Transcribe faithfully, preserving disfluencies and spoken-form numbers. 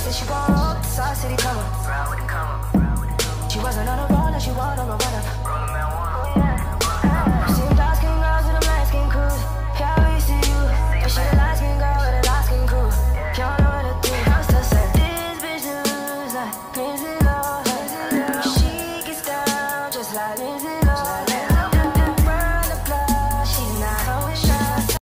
Said she gon' roll, Sauce City come up.